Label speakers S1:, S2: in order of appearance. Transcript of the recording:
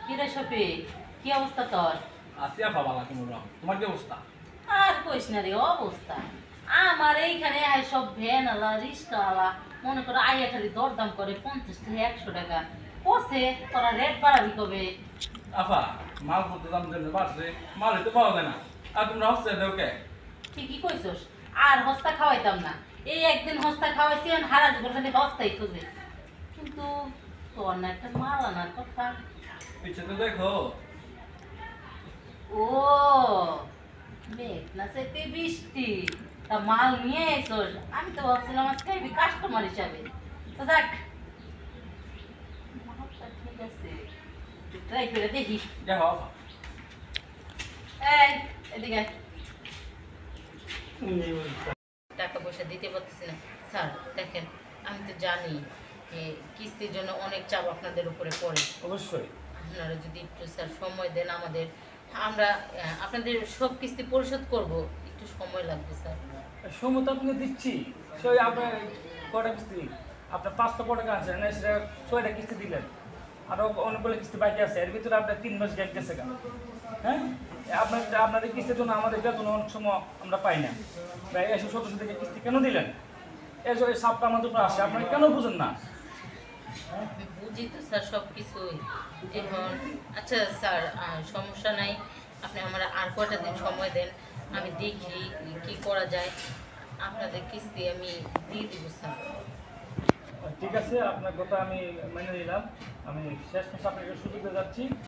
S1: কিরে শফিক, কি অবস্থা তোর?
S2: আছি আপা বালা কোনোরকম। তোমার কি অবস্থা?
S1: আর কইস না রে অবস্থা। আমার এইখানে আয় সব ভ্যান আলা রিক্সা আলা মনে করো আইয়া খালি দরদাম করে 50 থেকে 100 টাকা। কসে তোরা রেট বাড়াবি কবে?
S2: আপা মাল পত্র দাম যেন বাড়ছে, মাল তো পাওয়া যায় না। আর তোমরা হচ্ছে দেও কে?
S1: ঠিকই কইছস। আর হস্তা খাওয়াইতাম না। এই একদিন হস্তা খাওয়াইছি আর হারা জীবন খালি হস্তাই খুঁজে। কিন্তু তোর না একটা মাল আনার কথা।
S2: পিছে তো দেখো।
S1: ও মেঘ না সেতে বৃষ্টি, তা মাল নিয়ে এসোস। আমি তো ভাবছিলাম আজকে কাস্টমার হিসাবে। তো যাক, মালটা ঠিক আছে, ট্রাই করে দেখি।
S2: দেখো আপা।
S1: এই এদিকে আয়। টাকা পয়সা দিতে পারতেছি না স্যার। দেখেন আমি তো জানি যে কিস্তির জন্য অনেক চাপ আপনাদের উপরে পড়ে।
S2: অবশ্যই।
S1: আপনারা যদি একটু স্যার সময় দেন আমাদের, আমরা আপনাদের সব কিস্তি পরিশোধ করব। একটু সময় লাগবে স্যার।
S3: সময় তো আপনি দিচ্ছি, সেই আপনার কটা কিস্তি আপনার 5টা টাকা আছে না, সেটা 6টা কিস্তি দিলেন, আরও অনেকগুলো কিস্তি বাকি আছে, এর ভিতরে আপনার 3 মাস গ্যাপ গেছে কেন? হ্যাঁ, আপনাদের কিস্তির জন্য আমাদের বেতন অনেক সময় আমরা পাই না, প্রায় 170 থেকে কিস্তি কেন দিলেন? এই সাপটা আমাদের উপর আসে, আপনারা কেন বুঝেন না?
S1: বুঝি তো স্যার সব কিছুই। এখন আচ্ছা স্যার, সমস্যা নাই, আপনি আমার আর কয়টা দিন সময় দেন, আমি দেখি কি করা যায়। আপনাদের কিস্তি আমি দিয়ে দিব স্যার।
S3: ঠিক আছে, আপনার কথা আমি মেনে নিলাম। আমি শেষ মাসে আপনাকে সুযোগ দিয়ে যাচ্ছি।